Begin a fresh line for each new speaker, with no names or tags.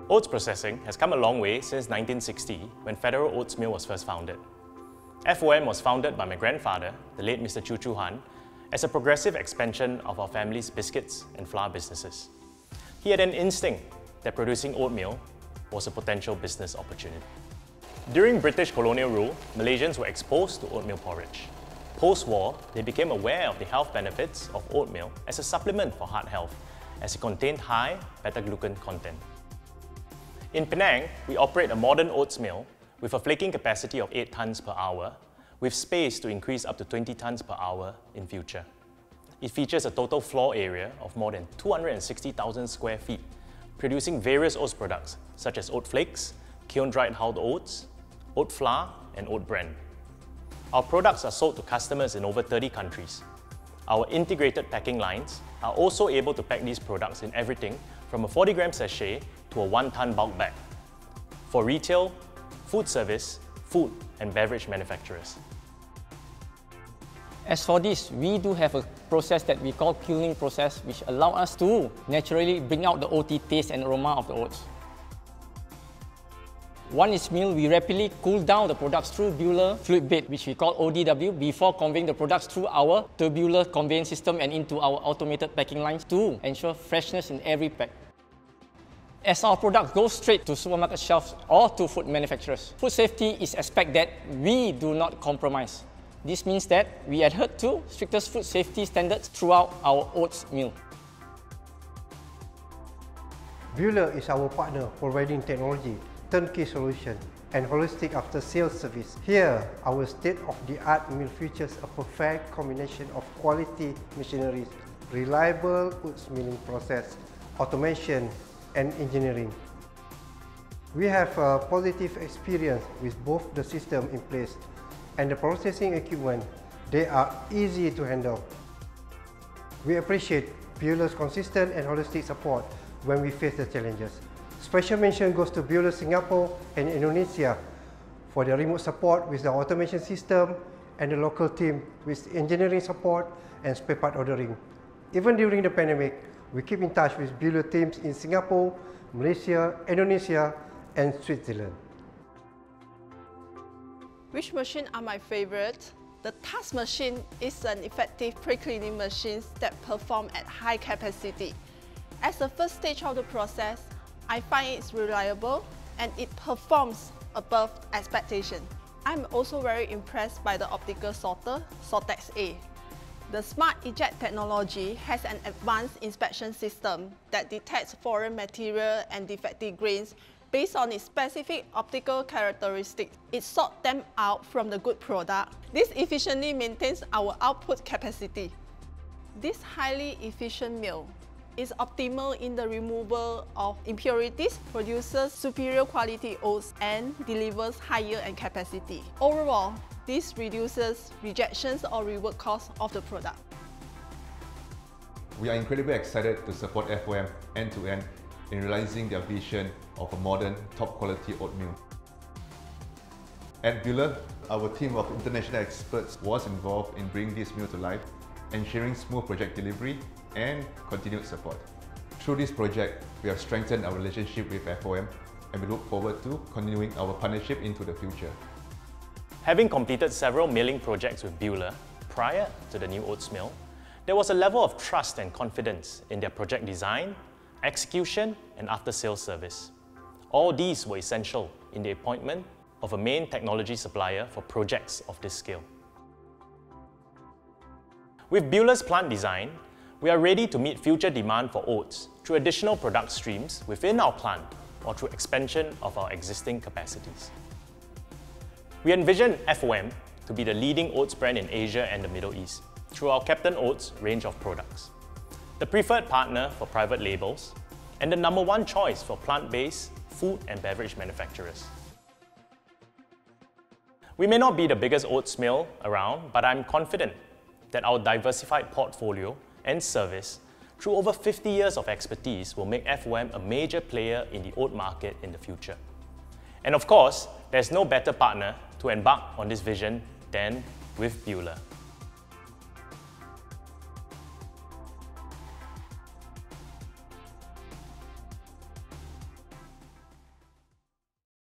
Oats processing has come a long way since 1960 when Federal Oats Mill was first founded. FOM was founded by my grandfather, the late Mr. Chu Chu Han, as a progressive expansion of our family's biscuits and flour businesses. He had an instinct that producing oatmeal was a potential business opportunity. During British colonial rule, Malaysians were exposed to oatmeal porridge. Post-war, they became aware of the health benefits of oatmeal as a supplement for heart health, as it contained high beta-glucan content. In Penang, we operate a modern oats mill with a flaking capacity of 8 tons per hour, with space to increase up to 20 tons per hour in future. It features a total floor area of more than 260,000 square feet, producing various oats products such as oat flakes, kiln-dried hulled oats, oat flour, and oat bran. Our products are sold to customers in over 30 countries. Our integrated packing lines are also able to pack these products in everything from a 40-gram sachet to a 1-ton bulk bag for retail, food service, food and beverage manufacturers.
As for this, we do have a process that we call kilning process, which allows us to naturally bring out the oaty taste and aroma of the oats. Once it's milled, we rapidly cool down the products through Bühler fluid bed, which we call ODW, before conveying the products through our tubular conveyance system and into our automated packing lines to ensure freshness in every pack. As our products go straight to supermarket shelves or to food manufacturers, food safety is an aspect that we do not compromise. This means that we adhere to strictest food safety standards throughout our oats mill.
Bühler is our partner providing technology, turnkey solution, and holistic after-sales service. Here, our state-of-the-art mill features a perfect combination of quality machineries, reliable oats milling process, automation, and engineering. We have a positive experience with both the system in place and the processing equipment. They are easy to handle. We appreciate Bühler's consistent and holistic support when we face the challenges. Special mention goes to Bühler Singapore and Indonesia for their remote support with the automation system and the local team with engineering support and spare part ordering. Even during the pandemic, we keep in touch with Bühler teams in Singapore, Malaysia, Indonesia, and Switzerland.
Which machine are my favorite? The task machine is an effective pre-cleaning machine that performs at high capacity. As the first stage of the process, I find it's reliable and it performs above expectation. I'm also very impressed by the optical sorter, Sortex A. The Smart Eject technology has an advanced inspection system that detects foreign material and defective grains based on its specific optical characteristics. It sorts them out from the good product. This efficiently maintains our output capacity. This highly efficient mill is optimal in the removal of impurities, produces superior quality oats, and delivers higher end capacity. Overall, this reduces rejections or rework costs of the product.
We are incredibly excited to support FOM end-to-end in realizing their vision of a modern, top-quality oatmeal. At Bühler, our team of international experts was involved in bringing this mill to life, ensuring smooth project delivery and continued support. Through this project, we have strengthened our relationship with FOM and we look forward to continuing our partnership into the future.
Having completed several milling projects with Bühler prior to the new oats mill, there was a level of trust and confidence in their project design, execution, and after-sales service. All these were essential in the appointment of a main technology supplier for projects of this scale. With Bühler's plant design, we are ready to meet future demand for oats through additional product streams within our plant or through expansion of our existing capacities. We envision FOM to be the leading oats brand in Asia and the Middle East through our Captain Oats range of products, the preferred partner for private labels, and the #1 choice for plant-based food and beverage manufacturers. We may not be the biggest oats mill around, but I'm confident that our diversified portfolio and service through over 50 years of expertise will make FOM a major player in the oat market in the future. And of course, there's no better partner to embark on this vision than with Bühler.